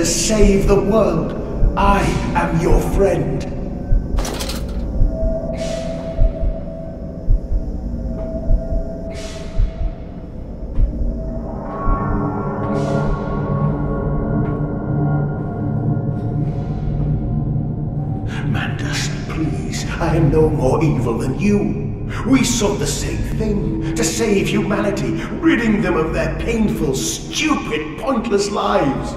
to save the world. I am your friend. Mandus, please, I am no more evil than you. We sought the same thing, to save humanity, ridding them of their painful, stupid, pointless lives.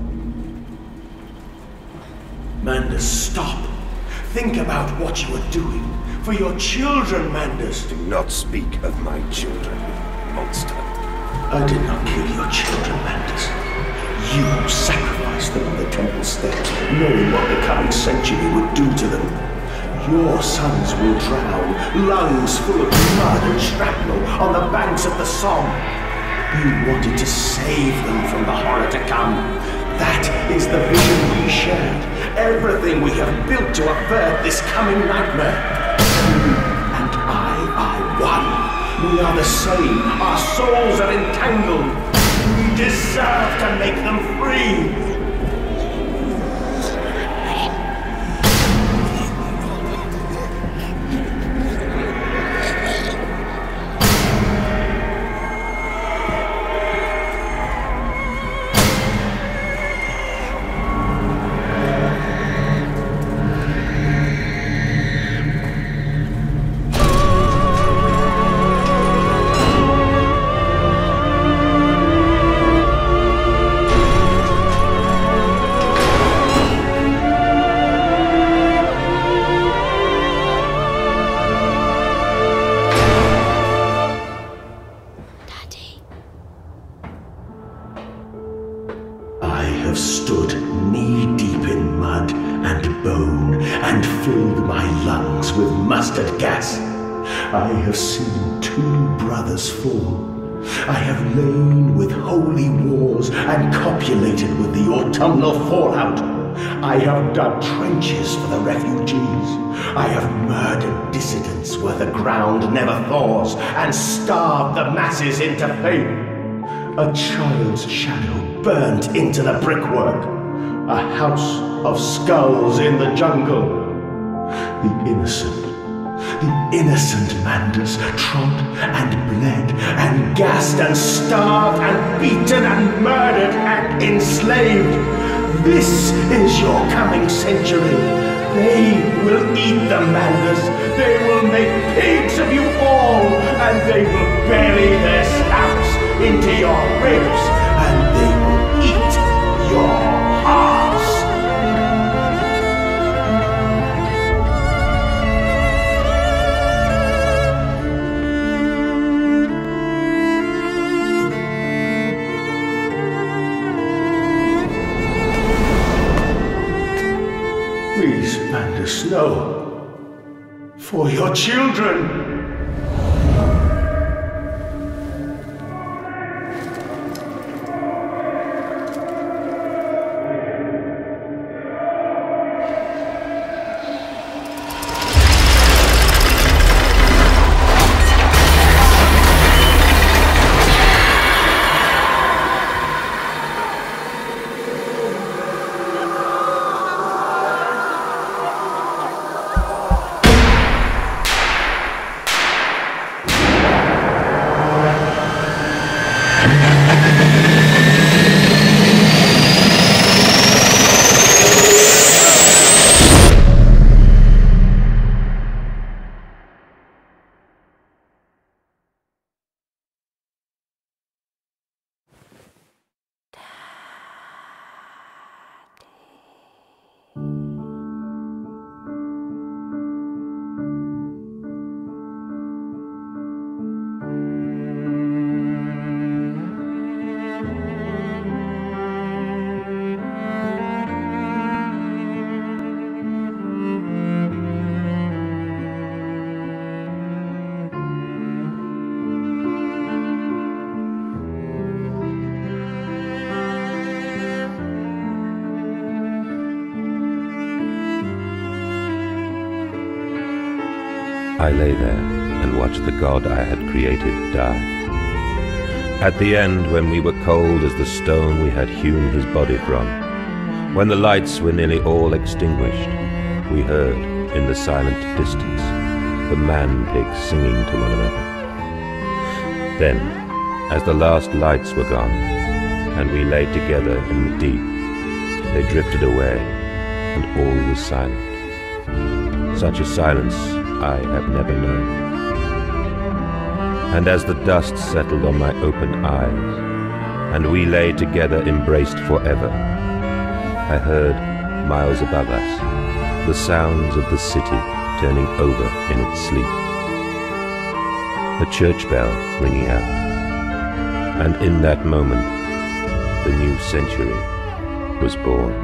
Mandus, stop. Think about what you are doing. For your children, Mandus. Do not speak of my children, monster. I did not kill your children, Mandus. You sacrificed them on the temple steps, knowing what the coming century would do to them. Your sons will drown, lungs full of mud and shrapnel on the banks of the Somme. You wanted to save them from the horror to come. That is the vision we shared. Everything we have built to avert this coming nightmare. You and I are one. We are the same. Our souls are entangled. We deserve to make them free. Stood knee-deep in mud and bone, and filled my lungs with mustard gas. I have seen 2 brothers fall. I have lain with holy wars and copulated with the autumnal fallout. I have dug trenches for the refugees. I have murdered dissidents where the ground never thaws, and starved the masses into faith. A child's shadow burnt into the brickwork. A house of skulls in the jungle. The innocent Mandus trod and bled and gassed and starved and beaten and murdered and enslaved. This is your coming century. They will eat the Mandus. They will make pigs of you all, and they will bury their snouts into your ribs, and they will eat your hearts. Please, Mandus, no. For your children. I lay there and watched the god I had created die. At the end, when we were cold as the stone we had hewn his body from, When the lights were nearly all extinguished, we heard, in the silent distance, the man-pigs singing to one another. Then, as the last lights were gone, and we lay together in the deep, they drifted away, and all was silent. Such a silence I have never known. And as the dust settled on my open eyes, and we lay together embraced forever, I heard, miles above us, the sounds of the city turning over in its sleep. A church bell ringing out, and in that moment, the new century was born.